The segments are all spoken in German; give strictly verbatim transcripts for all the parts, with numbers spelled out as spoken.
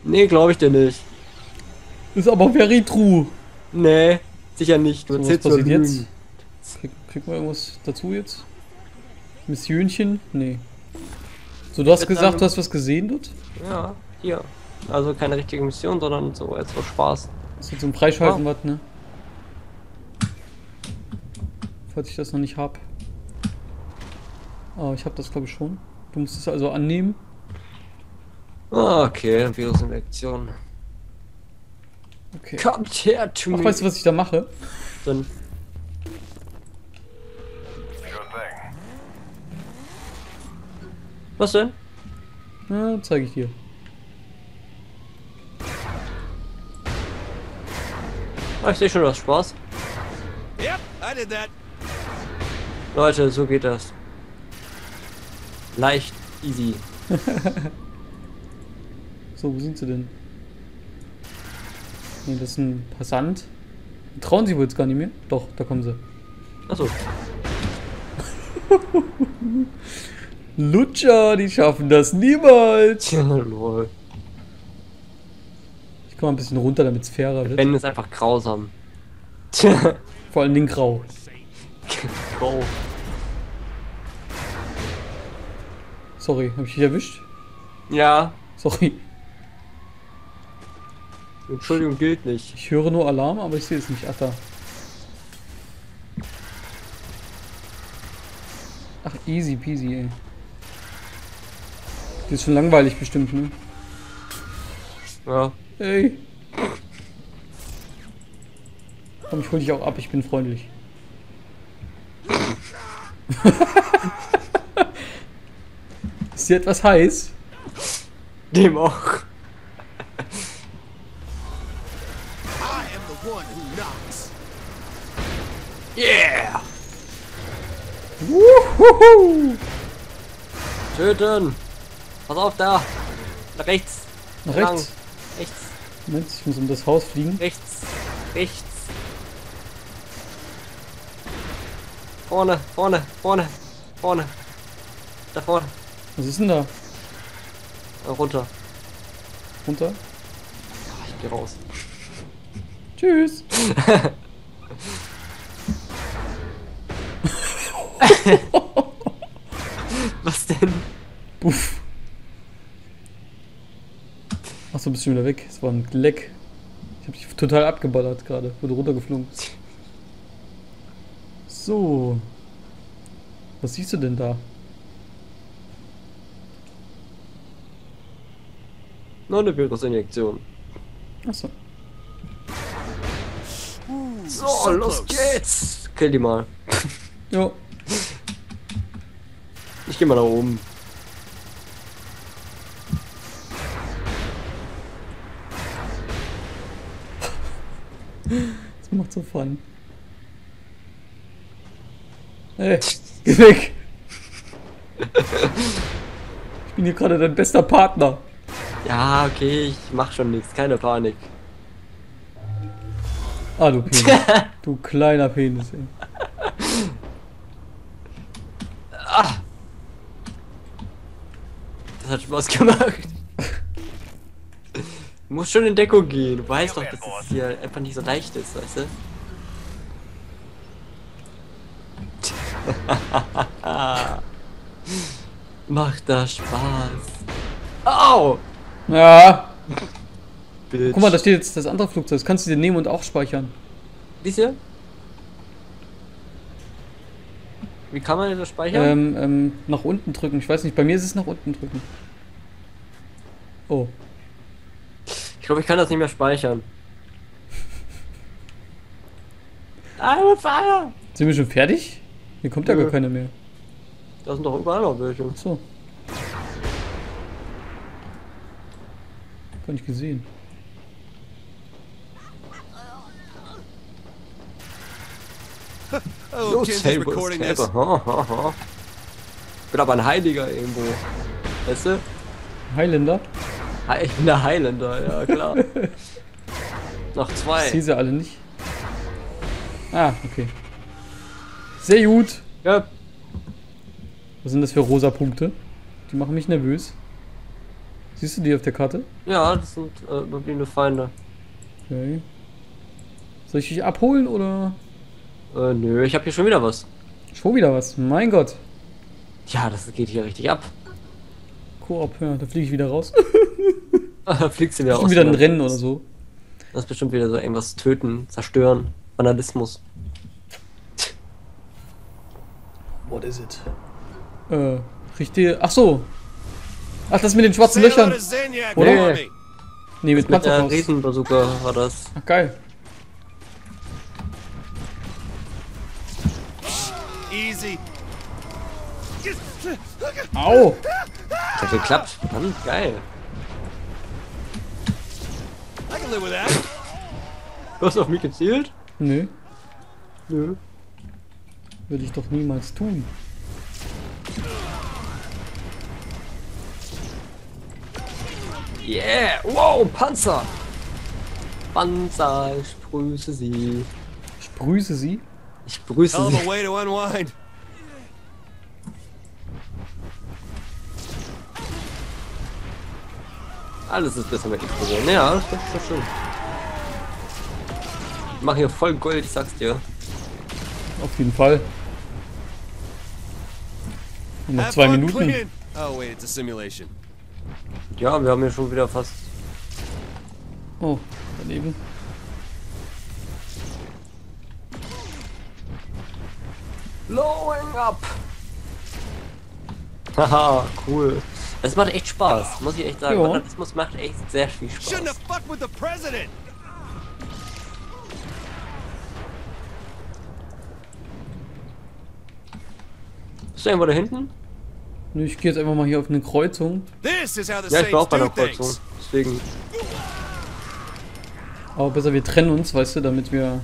Nee, glaube ich dir nicht. Ist aber very true. Nee, sicher nicht. Du So, was erzählst nur passiert jetzt? Lügen. Krieg, kriegt man irgendwas dazu jetzt? Missionchen? Nee. So, du Ich hast würde gesagt, du sagen, hast was gesehen dort? ja, hier. Also keine richtige Mission, sondern so als so Spaß. Das ist jetzt zum Wow. Freischalten was, ne? Falls ich das noch nicht hab. Ah, ich hab das glaube ich schon. Du musst es also annehmen. Ah, okay, Virusinfektion. Okay. Kommt her to Ach, me. weißt du, was ich da mache? Dann. Was denn? Na, zeige ich dir. Ah, ich sehe schon, was Spaß. Yep, I did that. Leute, so geht das. Leicht, easy. So, wo sind sie denn? Ne, das ist ein Passant. Trauen sie wohl jetzt gar nicht mehr? Doch, da kommen sie. Achso. Lutscher, die schaffen das niemals. Tja, lol. Ich komme mal ein bisschen runter, damit es fairer wird. Ben ist einfach grausam. Tja. Vor allen Dingen grau. Grau. Sorry, habe ich dich erwischt? Ja, Sorry. Entschuldigung gilt nicht. Ich höre nur Alarm, aber ich sehe es nicht. Ach da. Ach, easy peasy, ey. Die ist schon langweilig bestimmt, ne? Ja. Ey. Komm, ich hol dich auch ab, ich bin freundlich. Ist dir etwas heiß? Dem auch. I am the one who knocks. Yeah! Wuhuhu. Töten! Pass auf da! Nach rechts! Nach Lang. rechts. Rechts! Moment, ich muss um das Haus fliegen. Rechts! Rechts! Vorne! Vorne! Vorne! Vorne! Da vorne! Was ist denn da? Äh, runter! Runter? Ah, ich geh raus. Tschüss. Was denn? Puff. Achso, bist schon wieder weg. Es war ein Leck. Ich hab dich total abgeballert gerade. Wurde runtergeflogen. So. Was siehst du denn da? Noch eine Virusinjektion. Achso. So, so los close. geht's! Kill die mal. Jo. Ich geh mal nach oben. Das macht so Fun. Hey, geh weg! Ich bin hier gerade dein bester Partner. Ja, okay, ich mach schon nichts, keine Panik. Ah, du Penis. Du kleiner Penis, ey. Das hat Spaß gemacht. Du musst schon in Deckung gehen. Du weißt doch, dass es hier einfach nicht so leicht ist, weißt du? Macht das Spaß. Au! Ja. Bitch. Guck mal, da steht jetzt das andere Flugzeug. Das kannst du dir nehmen und auch speichern. Dies hier? Wie kann man das speichern? Ähm, ähm, nach unten drücken. Ich weiß nicht, bei mir ist es nach unten drücken. Oh. Ich glaube, ich kann das nicht mehr speichern. I'm on fire! Sind wir schon fertig? Hier kommt ja Nö. gar keiner mehr. Da sind doch überall noch welche. Achso. Gar nicht gesehen. Oh, Los, Ken's Saber, recording this. Saber. Ha, ha, ha. Ich bin aber ein Heiliger irgendwo. Weißt du? Highlander? He- Ich bin der Highlander, ja klar. Noch Ich sehe zwei. sie alle nicht. Ah, okay. Sehr gut. Siehst du die auf der Karte? Ja, das sind äh, überbliebene Feinde. Okay. Soll ich dich abholen oder? Äh, nö, ich habe hier schon wieder was. Schon wieder was. Mein Gott. Ja, das geht hier richtig ab. Koop, ja, da fliege ich wieder raus. Da fliegst du wieder Schon aus. wieder ein Rennen oder so. Das ist bestimmt wieder so irgendwas töten, zerstören. Vandalismus. What is it? Äh, richtig. Ach so. Ach, das mit den schwarzen Say hello Löchern. to Zinyak Oder? for me. Nee, mit Mit der Panzerfaust. Riesenbazooka war das. Ach, geil. Easy. Au. Das hat geklappt. Dann geil. I can live with that. Du hast auf mich gezielt? Nö, Nö. würde ich doch niemals tun. Yeah! Wow, Panzer! Panzer, ich grüße Sie. Ich grüße sie. Ich grüße Hell of Sie. a way to unwind. Alles ist besser mit Explosion. Ja, das ist doch schön. Ich mach hier voll Gold, ich sag's dir. Auf jeden Fall. Und noch Have zwei fun Minuten. cleaning. Oh wait, it's a simulation. Ja, wir haben hier schon wieder fast. Oh, daneben. Blowing up! Haha, cool. Das macht echt Spaß, muss ich echt sagen. Ja. Vandalismus macht echt sehr viel Shouldn't Spaß. have fucked with the president. Bist du irgendwo da hinten? Nö, ich gehe jetzt einfach mal hier auf eine Kreuzung. This is how the Ja, ich bin auch Saints bei do der Kreuzung. things. Deswegen. Aber besser, wir trennen uns, weißt du, damit wir.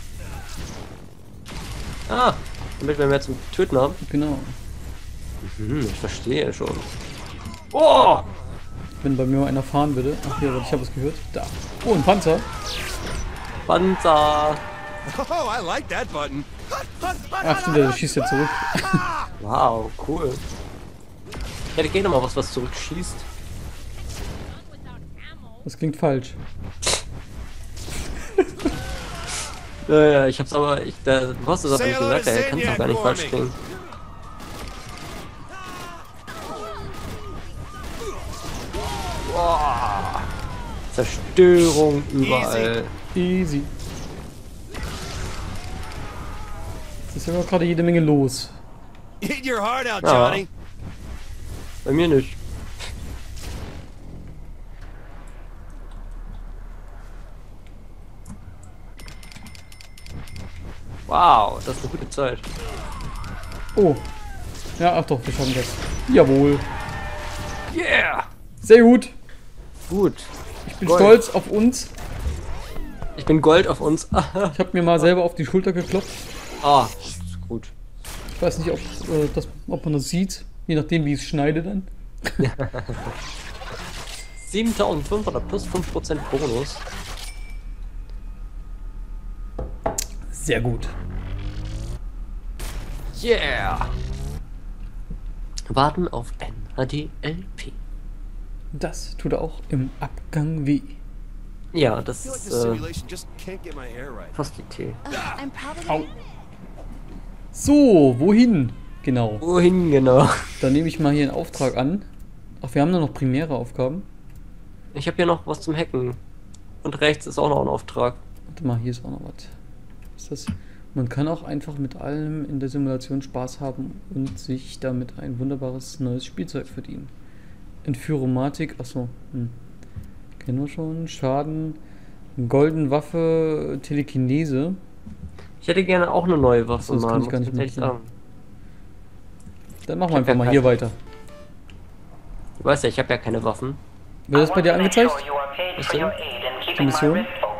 Ah, damit wir mehr zum Töten haben. Genau. Hm, ich verstehe schon. Oh! Wenn bei mir mal einer fahren würde. Ach hier, warte, ich habe es gehört. Da. Oh, ein Panzer. Panzer! Oh, I like that button. Ach stimmt, der schießt ja zurück. Wow, cool. Ich hätte gerne mal was, was zurückschießt. Das klingt falsch. Ja, ja, ich hab's aber. Ich, der, du hast es aber Say nicht hello gesagt, to er kann es auch gar nicht Zinyak falsch for me. klingen. Boah. Zerstörung überall. Easy. Es ist ja gerade jede Menge los. Eat your heart out, Ja. Johnny. Bei mir nicht. Wow, das ist eine gute Zeit. Oh. Ja, ach doch, wir schaffen das. Jawohl. Yeah! Sehr gut. Gut. Ich bin Gold. stolz auf uns. Ich bin Gold auf uns. Ich habe mir mal selber auf die Schulter geklopft. Ah, ist gut. Ich weiß nicht, ob, äh, das, ob man das sieht. Je nachdem, wie ich es schneide dann. siebentausendfünfhundert plus fünf Prozent Bonus. Sehr gut. Yeah! Warten auf N H D L P. Das tut auch im Abgang weh. Ja, das I feel like ist this äh, simulation just can't get my hair right. fast die Tee. I'm probably Au. So, wohin? Genau. Wohin genau? Dann nehme ich mal hier einen Auftrag an. Ach, wir haben nur noch primäre Aufgaben. Ich habe hier noch was zum Hacken. Und rechts ist auch noch ein Auftrag. Warte mal, hier ist auch noch was. Was ist das? Man kann auch einfach mit allem in der Simulation Spaß haben und sich damit ein wunderbares neues Spielzeug verdienen. Entführomatik, achso, hm. Kennen wir schon. Schaden, Golden Waffe, Telekinese. Ich hätte gerne auch eine neue Waffe. Achso, das kann mal, ich gar muss nicht ehrlich nutzen. sagen. Dann machen Ich wir hab einfach ja mal hier keine. weiter. Du weißt ja, ich habe ja keine Waffen. Wird das bei dir angezeigt? Was denn? Die Mission? Äh,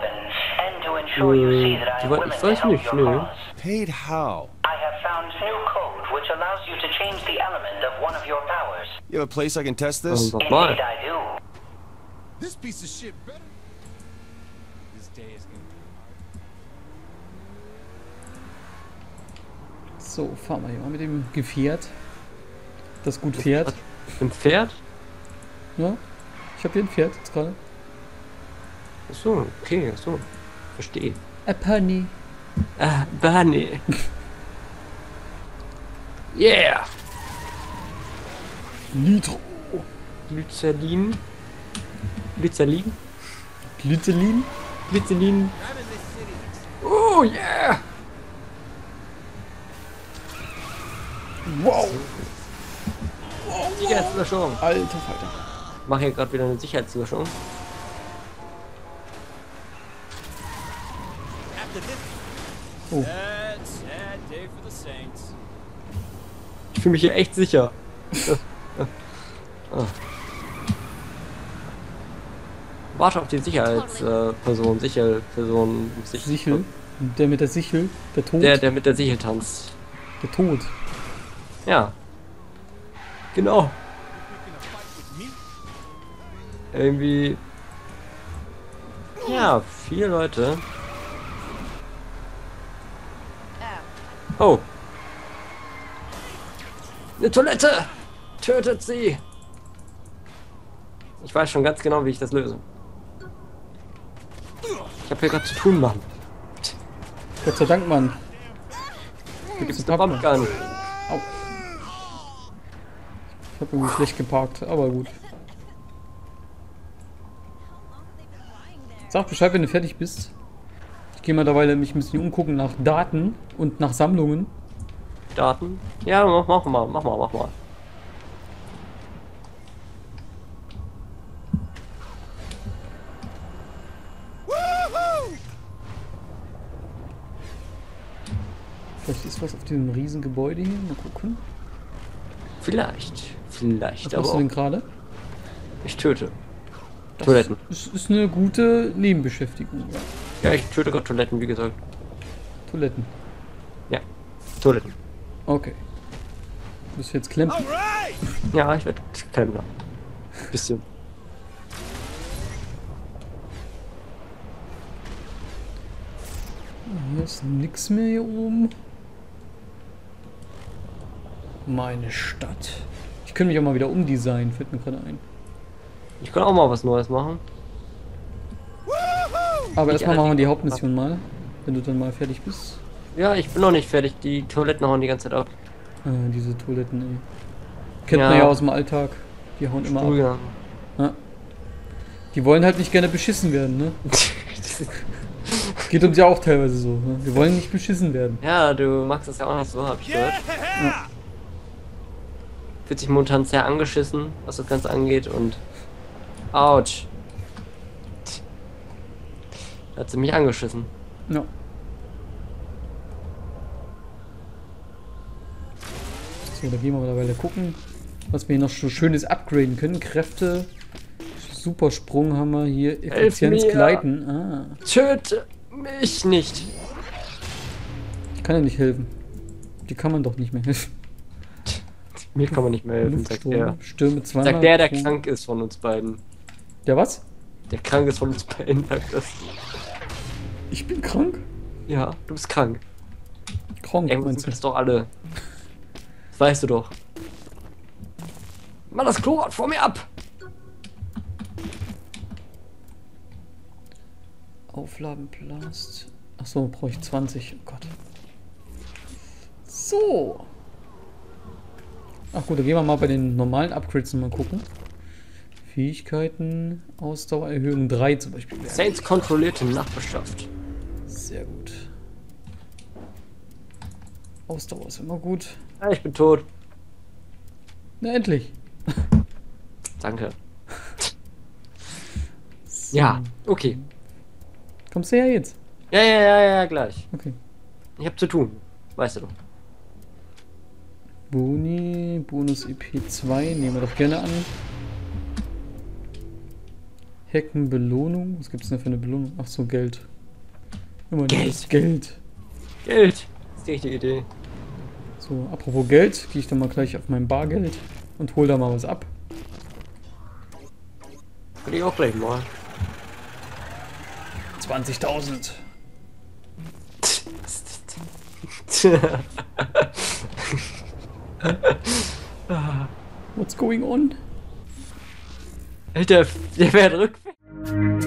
die war, ich weiß nicht, nö. Paid how? I have found new code which allows you to change the element of one of your powers. You have a place I can test this? Also nochmal. Indeed I do. This piece of shit better. This day is gonna be So, fahren wir hier mal mit dem Gefährt. Das gut fährt. Im Pferd? Ja? Ich habe hier ein Pferd jetzt gerade. Achso, okay, achso. Verstehe. A Pony. Ah, Bunny. Yeah! Nitro. Glycerin. Glycerin. Glycerin. Glycerin. Oh yeah! Wow. Sicherheitsüberschwung. Alter Falter. Ich mache hier gerade wieder eine Sicherheitsüberschwung. After this, Oh. sad, sad day for the Saints. Ich fühle mich hier echt sicher. Ah. Warte auf die Sicherheitsperson, Sicherheitsperson, Sich Sichel. Der mit der Sichel. Der Tod. Der, der mit der Sichel tanzt. Der Tod. Ja. Genau. Irgendwie. Ja, vier Leute. Oh. Eine Toilette! Tötet sie! Ich weiß schon ganz genau, wie ich das löse. Ich habe hier gerade zu tun, Mann. Gott sei Dank, Mann. Du gibst eine Pumpgun. Au. Ich habe irgendwie schlecht geparkt, aber gut. Sag Bescheid, wenn du fertig bist. Ich gehe mal derweil mich ein bisschen umgucken nach Daten und nach Sammlungen. Daten? Ja, mach, mach mal, mach mal, mach mal. Vielleicht ist was auf diesem riesen Gebäude hier. Mal gucken. Vielleicht. Vielleicht, Was aber machst du auch. denn gerade? Ich töte. Das Toiletten. Ist, ist eine gute Nebenbeschäftigung. Ja. Ja, ich töte gerade Toiletten, wie gesagt. Toiletten. Ja, Toiletten. Okay. Bist du jetzt klemmen? Alright! Ja, ich werde Klempner. Bisschen. Hier ist nix mehr hier oben. Meine Stadt. Ich könnte mich auch mal wieder umdesignen, fällt mir gerade ein. Ich kann auch mal was Neues machen. Aber Nicht erstmal alle machen wir die die- Hauptmission mal. Wenn du dann mal fertig bist. Ja, ich bin noch nicht fertig. Die Toiletten hauen die ganze Zeit ab. Ah, diese Toiletten, ey. Kennt Ja. man ja aus dem Alltag. Die hauen immer ab. Früher. Ja. Die wollen halt nicht gerne beschissen werden, ne? Geht uns ja auch teilweise so. Ne? Wir wollen nicht beschissen werden. Ja, du magst das ja auch nicht so, hab ich gehört. Yeah! Fühlt sich momentan sehr angeschissen, was das Ganze angeht und. Autsch. Hat sie mich angeschissen. Ja. So, da gehen wir mittlerweile gucken, was wir hier noch so schönes upgraden können. Kräfte, Supersprung haben wir hier, Effizienz, mir! Gleiten. Ah, Töte mich nicht. ich kann ja nicht helfen. Die kann man doch nicht mehr helfen. Mir kann man nicht mehr helfen, sagt der. Luftstrom, Stürme zweimal. Sagt der, der pro- krank ist von uns beiden. Der was? Der krank ist von uns beiden, sagt das. Ich bin krank? Ja, du bist krank. Krank, Irgendwas meinst sind du? das doch alle. Das weißt du doch. Mach das Klorad vor mir ab! Aufladen, Plast. Achso, brauche ich zwanzig. Oh Gott. So. Ach gut, dann gehen wir mal bei den normalen Upgrades mal gucken. Fähigkeiten, Ausdauererhöhung drei zum Beispiel. wäre Saints kontrollierte Nachbarschaft. Sehr gut. Ausdauer ist immer gut. Ja, ich bin tot. Na endlich. Danke. So. Ja, okay. Kommst du her jetzt? Ja, ja, ja, ja, gleich. Okay. Ich hab zu tun. Weißt du doch. Boni, Bonus E P zwei, nehmen wir doch gerne an. Hacken, Belohnung. Was gibt es denn für eine Belohnung? Ach so, Geld. Immer Geld. dieses Geld. Geld. Das ist die richtige Idee. So, apropos Geld, gehe ich dann mal gleich auf mein Bargeld und hol da mal was ab. Kann ich auch gleich mal. zwanzigtausend. What's going on? Alter, der fährt rückwärts.